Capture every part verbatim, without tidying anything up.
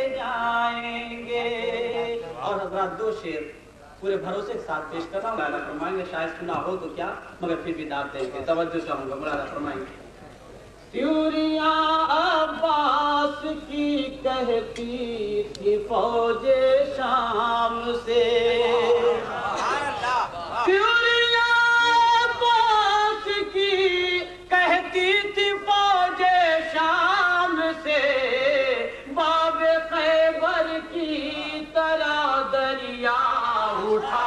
جائیں گے. اور حضرات دو شعر پورے بھروسے کے ساتھ پیش کر رہا ہوں. مولانا فرمائیں گے شاید سنا ہو تو کیا مگر پھر بھی داد دیں گے. توجہ چاہوں گا. مولانا فرمائیں گے تیوریاں عباس کی کہتی تھی فوج شام سے. تیوریاں عباس کی کہتی تھی فوج شام سے. باب خیبر کی طرح دریا اٹھا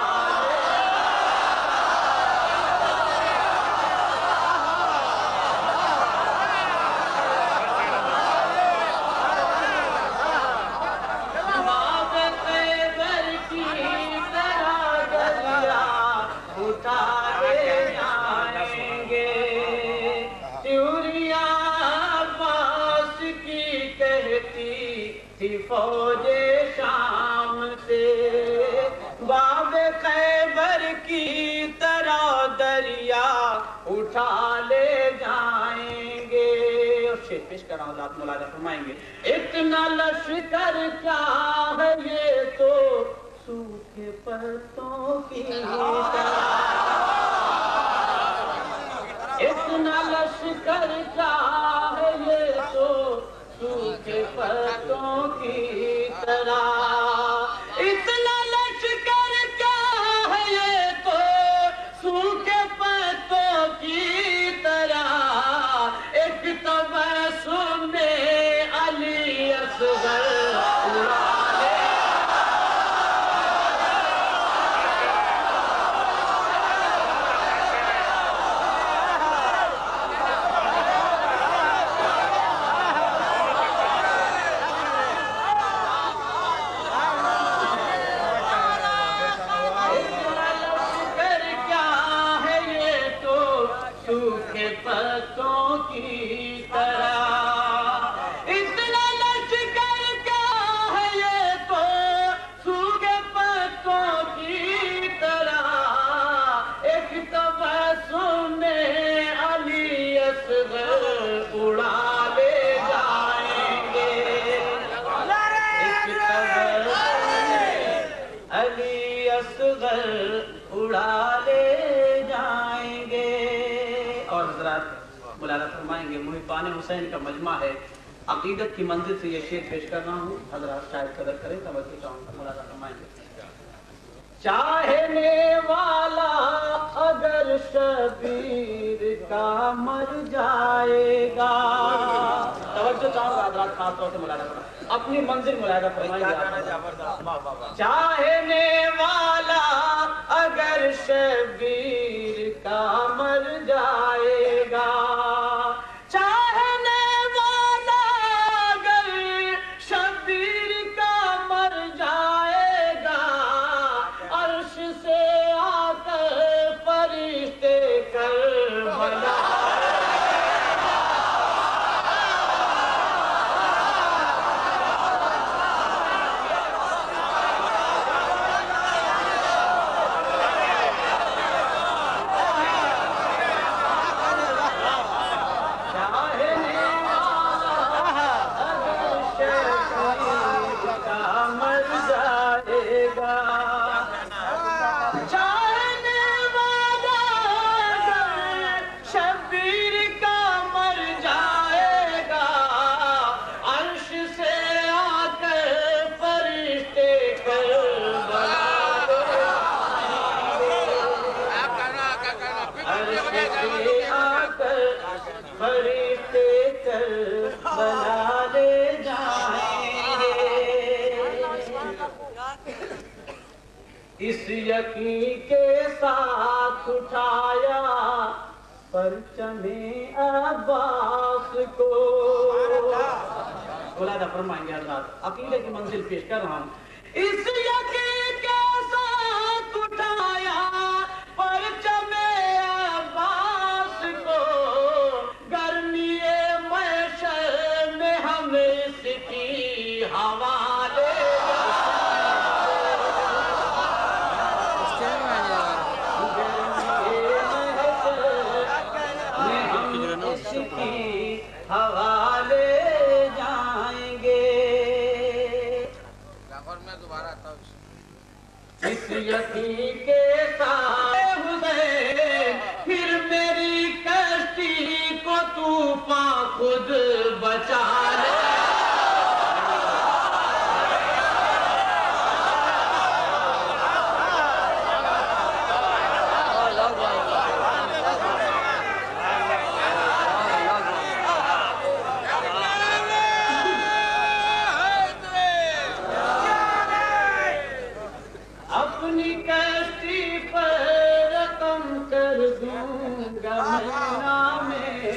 فوج شام سے. باب خیبر کی طرح دریا اٹھا لے جائیں گے. اور شعر پیش کر رہا ہوں. ذات مولانا فرمائیں گے اتنا لشکر کیا ہے یہ تو سوکھے پتوں کی طرح. اتنا لشکر کیا ہے یہ تو سوکھے پتوں کی طرح. اتنا لشکر کیا ہے یہ تو سوکھے پتوں کی طرح. ایک تبسم میں علی اصغر پتوں کی طرح. اتنا لشکر کیا ہے یہ تو سوکھے پتوں کی طرح. ایک تبسم میں علی اصغر اڑا لے جائیں گے. ایک تبسم میں علی اصغر اڑا لے جائیں گے. اور حضرات مولانا فرمائیں گے محبان حسین کا مجمع ہے. عقیدت کی منزل سے یہ شعر پیش کر رہا ہوں. حضرات شاید قدر کریں. توجہ چاہوں گا. مولانا فرمائیں گے چاہنے والا اگر شبیر کا مر جائے گا. توجہ چاہوں گا حضرات خاص طور سے. مولانا فرمائیں اپنی منزل مولانا فرمائیں گے چاہنے والا اگر شبیر کا مر جائے گا. چاہنے والا اگر شبیر کا مر جائے گا. عرش سے آ کر فرشتے کربلا بنا لے جائیں گے. اس یقین کے ساتھ اٹھایا پرچم عباس کو. مولانا فرمائیں گے حضرات عقیدے کی منزل پیش کر رہا ہوں. اس یقین کے ساتھ اٹھایا پرچم عباس کو. گرمی محشر میں ہم اس کی حوالے حوالے جائیں گے. اس یتی کے سائے حسین پھر میری کشتی کو طوفان خود بچا لے اپنی کشتی پر رقم کر دوں گا میں نام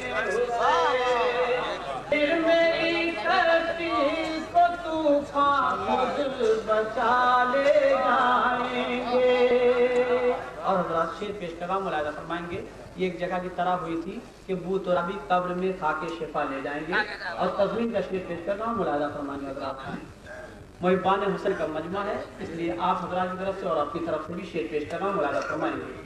حسین پھر میری کشتی کو طوفان خود بچا لے جائیں گے. اور حضرات شعر پیش کرنا ملاحظہ فرمائیں گے. یہ ایک جگہ کی طرح ہوئی تھی کہ بو ترابی قبر میں کھا کے شفا لے جائیں گے اور تضمین کا شعر پیش کرنا ملاحظہ فرمائیں گے. حضرات محبان حسن کا مجمع ہے اس لیے آپ حضرات کی طرف سے اور اپنی طرف سے بھی شعر پیش کرنا ملاحظہ فرمائیں گے.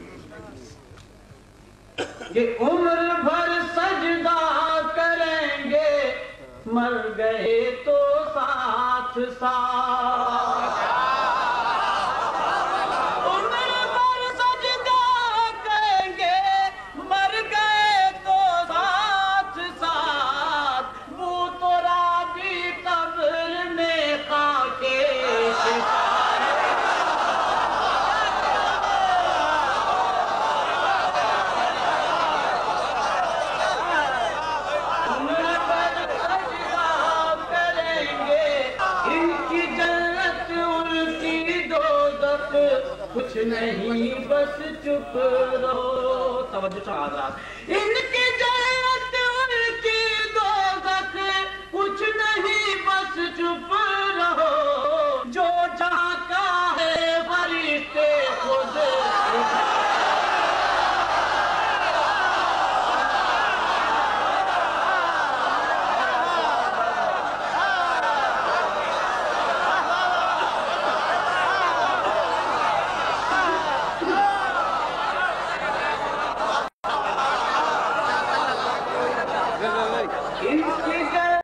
کہ عمر بھر سجدہ کریں گے مر گئے تو ساتھ ساتھ عمر بھر سجدہ کریں گے مر گئے تو ساتھ ساتھ وہ تو رابی قبر میں خاکے کچھ نہیں بس چپ رہو. توجہ حضرات.